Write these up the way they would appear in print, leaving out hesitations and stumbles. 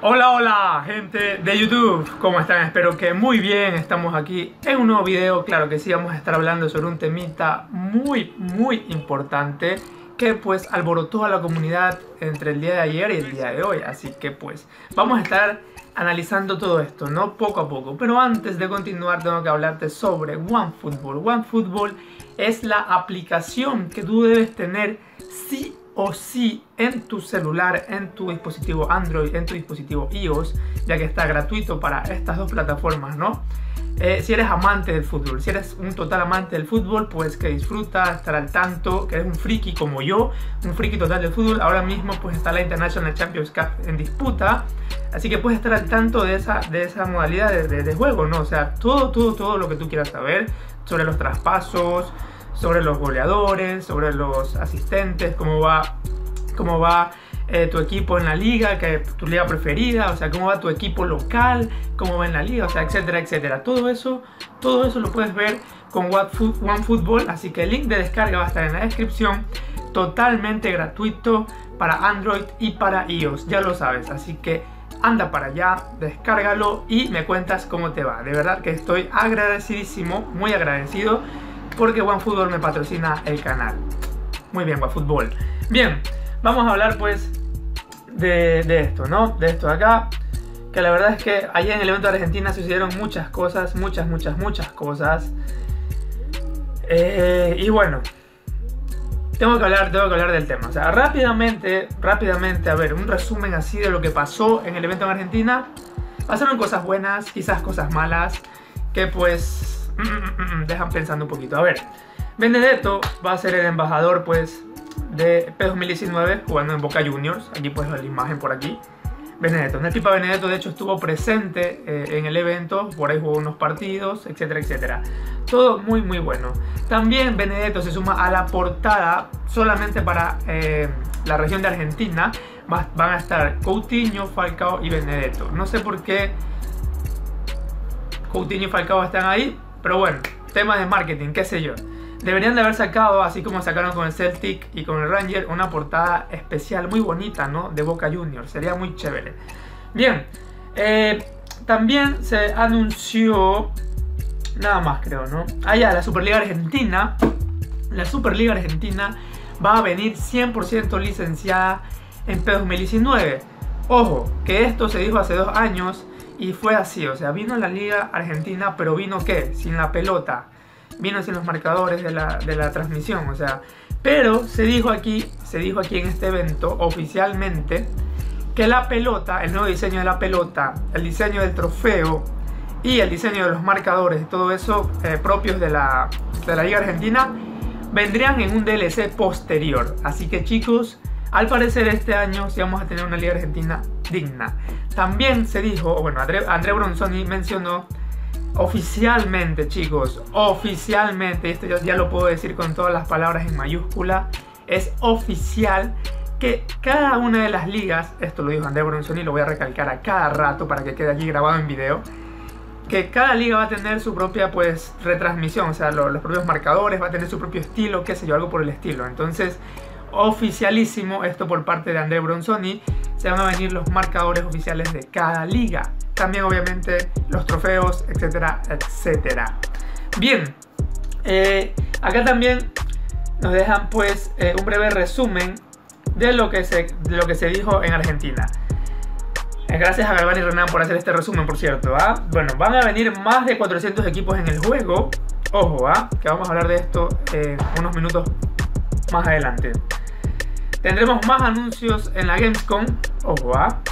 Hola, hola, gente de YouTube, ¿cómo están? Espero que muy bien. Estamos aquí en un nuevo video. Claro que sí, vamos a estar hablando sobre un temita muy importante que pues alborotó a la comunidad entre el día de ayer y el día de hoy. Así que pues vamos a estar analizando todo esto, ¿no? Poco a poco. Pero antes de continuar tengo que hablarte sobre OneFootball. OneFootball es la aplicación que tú debes tener sí o sí en tu celular, en tu dispositivo Android, en tu dispositivo iOS, ya que está gratuito para estas dos plataformas, ¿no? Si eres amante del fútbol, si eres un total amante del fútbol, pues que disfruta, estar al tanto, que eres un friki como yo, un friki total del fútbol. Ahora mismo pues está la International Champions Cup en disputa, así que puedes estar al tanto de esa modalidad de juego, ¿no? O sea, todo lo que tú quieras saber sobre los traspasos, sobre los goleadores, sobre los asistentes, cómo va tu equipo en la liga, que es tu liga preferida, o sea, cómo va tu equipo local, cómo va en la liga, o sea, etcétera, etcétera. Todo eso lo puedes ver con OneFootball, así que el link de descarga va a estar en la descripción, totalmente gratuito para Android y para iOS, ya lo sabes, así que anda para allá, descárgalo y me cuentas cómo te va. De verdad que estoy agradecidísimo, muy agradecido, porque OneFootball me patrocina el canal. Muy bien, OneFootball. Bien, vamos a hablar pues de esto, ¿no? De esto de acá, que la verdad es que allá en el evento de Argentina sucedieron muchas cosas, muchas cosas. Y bueno, tengo que hablar del tema. O sea, rápidamente, a ver, un resumen así de lo que pasó en el evento en Argentina. Pasaron cosas buenas, quizás cosas malas, que pues dejan pensando un poquito. A ver, Benedetto va a ser el embajador pues de P2019 jugando en Boca Juniors. Aquí puedes ver la imagen por aquí. Benedetto, Pipa Benedetto de hecho estuvo presente en el evento, por ahí jugó unos partidos, etcétera, etcétera. Todo muy bueno. También Benedetto se suma a la portada solamente para la región de Argentina. Van a estar Coutinho, Falcao y Benedetto. No sé por qué Coutinho y Falcao están ahí, pero bueno, temas de marketing, qué sé yo. Deberían de haber sacado, así como sacaron con el Celtic y con el Ranger, una portada especial muy bonita, ¿no? De Boca Juniors, sería muy chévere. Bien, también se anunció, nada más creo, ¿no? Ya, la Superliga Argentina. La Superliga Argentina va a venir 100% licenciada en P2019. Ojo, que esto se dijo hace 2 años y fue así, o sea, vino la Liga Argentina, pero vino ¿qué? Sin la pelota. Vino sin los marcadores de la transmisión, o sea, pero se dijo aquí en este evento oficialmente que la pelota, el nuevo diseño de la pelota, el diseño del trofeo y el diseño de los marcadores y todo eso propios de la Liga Argentina vendrían en un DLC posterior. Así que chicos, al parecer este año sí vamos a tener una Liga Argentina digna. También se dijo, bueno, André Bronzoni mencionó oficialmente, chicos, oficialmente, esto ya lo puedo decir con todas las palabras en mayúscula, es oficial que cada una de las ligas, esto lo dijo André Bronzoni, lo voy a recalcar a cada rato para que quede aquí grabado en video, que cada liga va a tener su propia pues retransmisión, o sea, los propios marcadores, va a tener su propio estilo, qué sé yo, algo por el estilo. Entonces, oficialísimo esto por parte de André Bronzoni, se van a venir los marcadores oficiales de cada liga. También obviamente los trofeos, etcétera, etcétera. Bien, acá también nos dejan pues un breve resumen de lo que se dijo en Argentina. Gracias a Galván y Renan por hacer este resumen, por cierto. Bueno, van a venir más de 400 equipos en el juego. Ojo, que vamos a hablar de esto unos minutos más adelante. Tendremos más anuncios en la Gamescom. Ojo,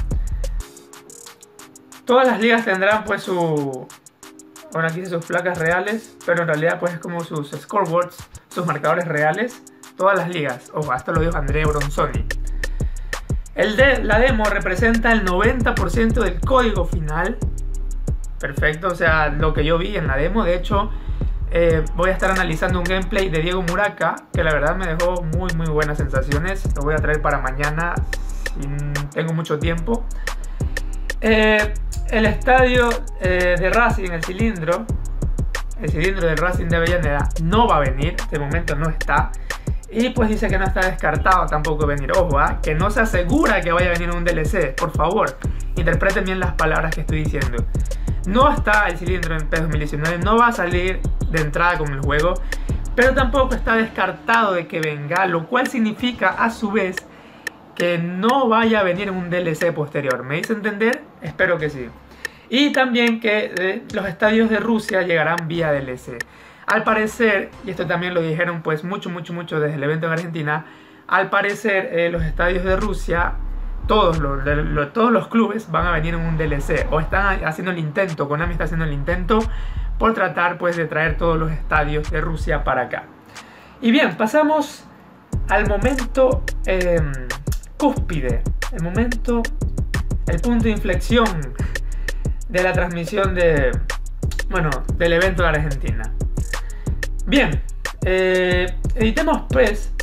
todas las ligas tendrán pues bueno, aquí dice sus placas reales, pero en realidad pues es como sus scoreboards, sus marcadores reales. Todas las ligas. Ojo, esto lo dijo André Bronzoni. La demo representa el 90% del código final. Perfecto, o sea, lo que yo vi en la demo. De hecho, voy a estar analizando un gameplay de Diego Muraca, que la verdad me dejó muy buenas sensaciones. Lo voy a traer para mañana, si tengo mucho tiempo. El estadio de Racing, el cilindro del Racing de Avellaneda no va a venir, de momento no está. Y pues dice que no está descartado tampoco venir. Ojo, que no se asegura que vaya a venir un DLC. Por favor, interpreten bien las palabras que estoy diciendo. No está el cilindro en PES 2019, no va a salir de entrada con el juego, pero tampoco está descartado de que venga, lo cual significa a su vez que no vaya a venir un DLC posterior. ¿Me hice entender? Espero que sí. Y también que los estadios de Rusia llegarán vía DLC. Al parecer, y esto también lo dijeron pues mucho desde el evento en Argentina, al parecer los estadios de Rusia, todos los clubes van a venir en un DLC, o están haciendo el intento, Konami está haciendo el intento por tratar pues de traer todos los estadios de Rusia para acá. Y bien, pasamos al momento cúspide, el punto de inflexión de la transmisión del evento de Argentina. Bien, editemos PES,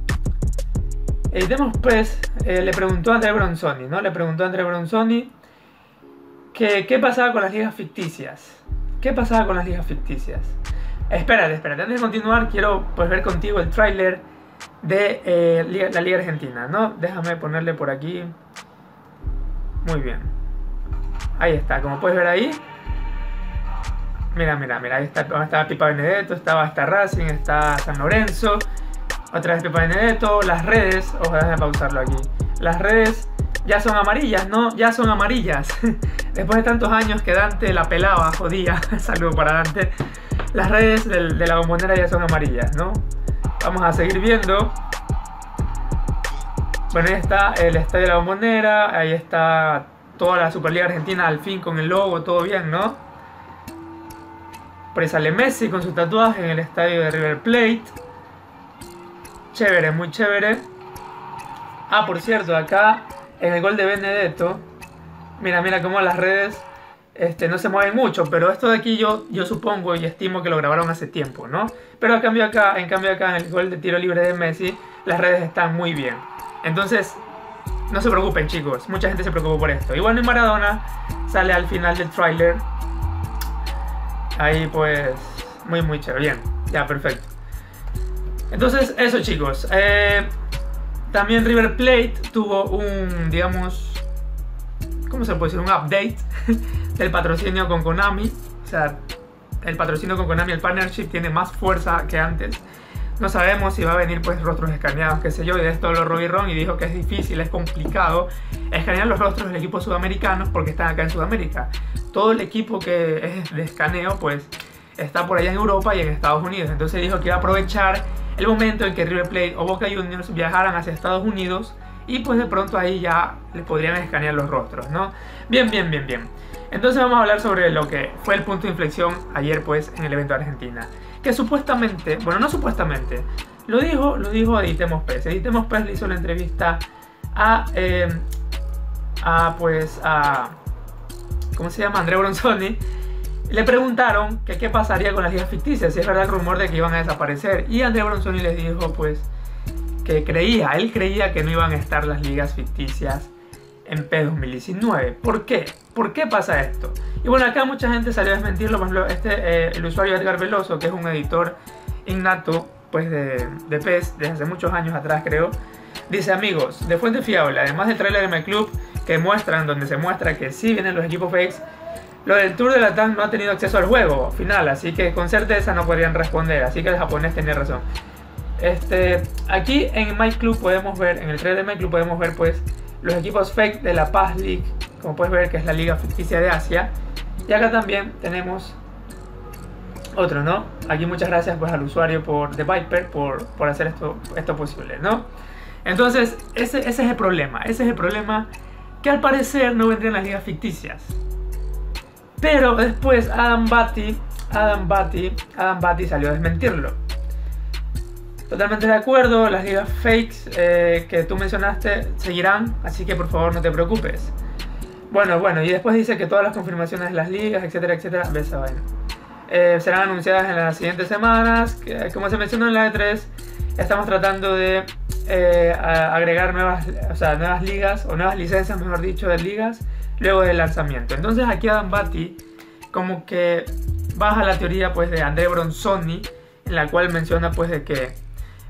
le preguntó a Andrea Bronzoni, ¿no? Le preguntó a Andrea Bronzoni que qué pasaba con las ligas ficticias. ¿Qué pasaba con las ligas ficticias? Espérate, antes de continuar quiero pues ver contigo el tráiler de la Liga Argentina, ¿no? Déjame ponerle por aquí. Muy bien. Ahí está, como puedes ver ahí. Mira, ahí está Pipa Benedetto, estaba hasta Racing, está San Lorenzo. Otra vez Pipa Benedetto, las redes, ojo, déjame pausarlo aquí. Las redes ya son amarillas, ¿no? Ya son amarillas. Después de tantos años que Dante la pelaba, jodía. Saludo para Dante. Las redes de la Bombonera ya son amarillas, ¿no? Vamos a seguir viendo. Bueno, ahí está el estadio de la Bombonera. Ahí está toda la Superliga Argentina al fin con el logo, todo bien, ¿no? Por ahí sale Messi con su tatuaje en el estadio de River Plate. Chévere, muy chévere. Ah, por cierto, acá en el gol de Benedetto, mira cómo las redes no se mueven mucho, pero esto de aquí yo supongo y estimo que lo grabaron hace tiempo, ¿no? Pero en cambio acá en el gol de tiro libre de Messi, las redes están muy bien. Entonces, no se preocupen, chicos, mucha gente se preocupó por esto. Y bueno, en Maradona sale al final del tráiler. Ahí pues, muy chévere, bien, ya, perfecto. Entonces, eso, chicos. También River Plate tuvo un, digamos, ¿cómo se puede decir? Un update del patrocinio con Konami. O sea, el patrocinio con Konami, el partnership, tiene más fuerza que antes. No sabemos si va a venir pues rostros escaneados, qué sé yo, y de esto habló Robbie Ron y dijo que es difícil, es complicado escanear los rostros del equipo sudamericanos porque están acá en Sudamérica. Todo el equipo que es de escaneo pues está por allá en Europa y en Estados Unidos. Entonces dijo que iba a aprovechar el momento en que River Plate o Boca Juniors viajaran hacia Estados Unidos y pues de pronto ahí ya le podrían escanear los rostros, ¿no? Bien. Entonces vamos a hablar sobre lo que fue el punto de inflexión ayer pues en el evento de Argentina. Que supuestamente, bueno, no supuestamente, lo dijo Editemos PES. Editemos PES le hizo la entrevista a ¿cómo se llama? Andrea Bronzoni. Le preguntaron que qué pasaría con las ligas ficticias, si es verdad el rumor de que iban a desaparecer. Y Andrea Bronzoni les dijo pues que él creía que no iban a estar las ligas ficticias en PES 2019. ¿Por qué? ¿Por qué pasa esto? Y bueno, acá mucha gente salió a desmentirlo. Por ejemplo, el usuario Edgar Veloso, que es un editor innato pues de PES desde hace muchos años atrás, creo, dice: amigos, de fuente fiable, además del trailer de MyClub donde se muestra que sí vienen los equipos fakes, lo del Tour de Latam no ha tenido acceso al juego final, así que con certeza no podrían responder, así que el japonés tenía razón. Aquí en MyClub podemos ver, en el trailer de MyClub podemos ver pues los equipos fake de la Paz League, como puedes ver, que es la liga ficticia de Asia. Y acá también tenemos otro, ¿no? Aquí muchas gracias pues al usuario de Viper por hacer esto posible, ¿no? Entonces ese es el problema, que al parecer no vendrían las ligas ficticias. Pero después Adam Batty salió a desmentirlo. Totalmente de acuerdo, las ligas fakes que tú mencionaste seguirán, así que por favor no te preocupes. Bueno, y después dice que todas las confirmaciones de las ligas, etcétera, serán anunciadas en las siguientes semanas. Como se mencionó en la E3, estamos tratando de agregar nuevas ligas, o nuevas licencias, mejor dicho, de ligas, luego del lanzamiento. Entonces aquí Adam Batty como que baja la teoría pues de Andrea Bronzoni, en la cual menciona pues de que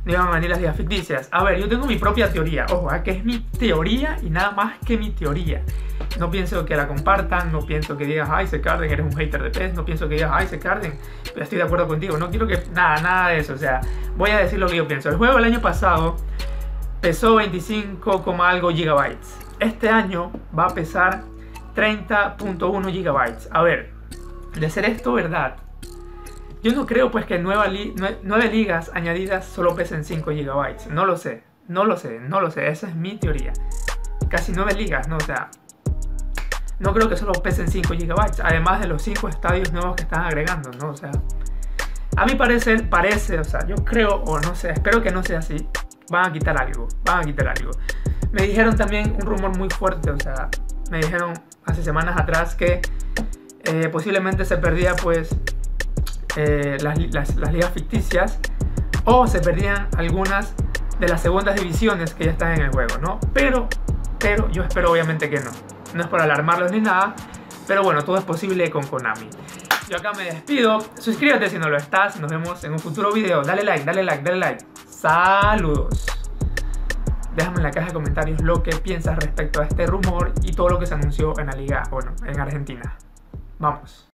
no iban a venir las ligas ficticias. A ver, yo tengo mi propia teoría. Ojo, que es mi teoría y nada más que mi teoría. No pienso que la compartan, no pienso que digas, ay, Secarden, eres un hater de PES. No pienso que digas, ay, Secarden, estoy de acuerdo contigo. No quiero que... Nada de eso. O sea, voy a decir lo que yo pienso. El juego el año pasado pesó 25, algo gigabytes. Este año va a pesar 30.1 gigabytes. A ver, de ser esto verdad, yo no creo pues que 9 ligas añadidas solo pesen 5 gigabytes. No lo sé. Esa es mi teoría. Casi 9 ligas, ¿no? O sea, no creo que solo pesen 5 gigabytes. Además de los 5 estadios nuevos que están agregando, ¿no? O sea, a mi parecer, o sea, yo creo, o no sé, espero que no sea así. Van a quitar algo. Me dijeron también un rumor muy fuerte, o sea, me dijeron hace semanas atrás que posiblemente se perdía pues las ligas ficticias, o se perdían algunas de las segundas divisiones que ya están en el juego, ¿no? Pero yo espero obviamente que no es por alarmarlos ni nada, pero bueno, todo es posible con Konami. Yo acá me despido, suscríbete si no lo estás, nos vemos en un futuro video, dale like, saludos. Déjame en la caja de comentarios lo que piensas respecto a este rumor y todo lo que se anunció en la liga, bueno, en Argentina. Vamos.